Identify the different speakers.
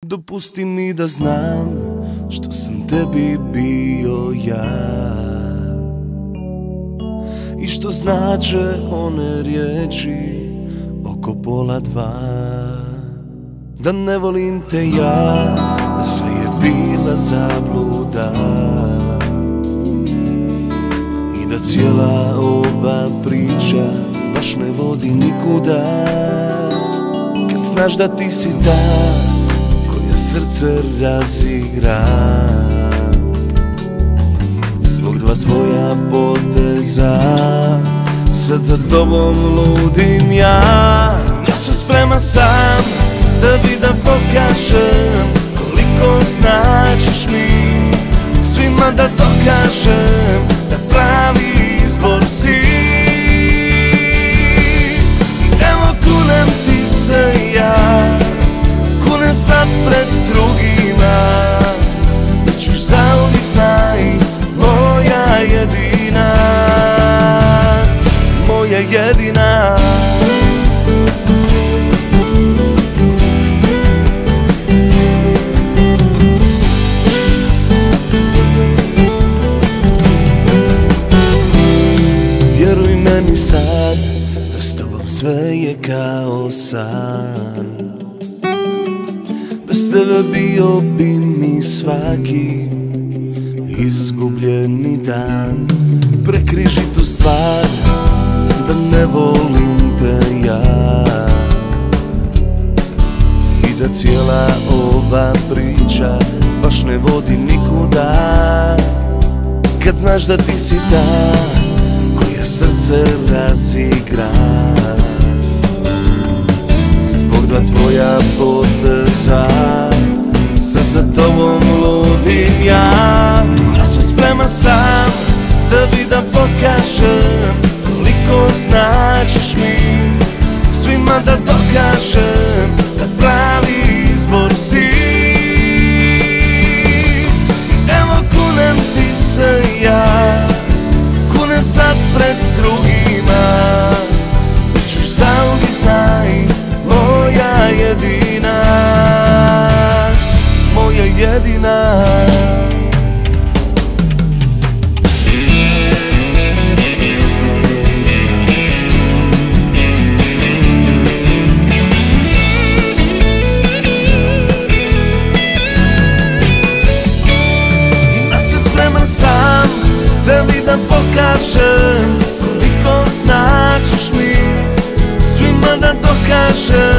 Speaker 1: Dopusti mi da znam što sam tebi bio ja i što znače one riječi oko 1:30. Da ne volim te ja, da sve je bila zabluda i da cijela ova priča baš ne vodi nikuda. Kad znaš da ti si ta koja srce razigra zbog dva tvoja poteza, sad za tobom ludim ja. Ja sam spreman sam tebi da pokažem koliko značiš mi, svima da dokažem da pravi izbor si. I evo kunem ti se ja, kunem sad pred drugima, da ćeš zauvijek znaj, moja jedina, moja jedina. Vjeruj meni sad da s tobom sve je kao san. Bez tebe bio bi mi svaki izgubljeni dan. Prekriži tu stvar da ne volim te ja i da cijela ova priča baš ne vodi nikuda. Kad znaš da ti si ta koja srce razigra zbog dva tvoja poteza, sad za tobom ludim ja. Ja sam spreman sam tebi da pokažem koliko značiš mi, svima da dokažem da pravi izbor si. Evo kunem ti se ja, kunem sad pred drugima, da ćeš zauvijek znaj, moja jedina, moja jedina. Sam tebi da pokažem koliko značiš mi, svima da dokažem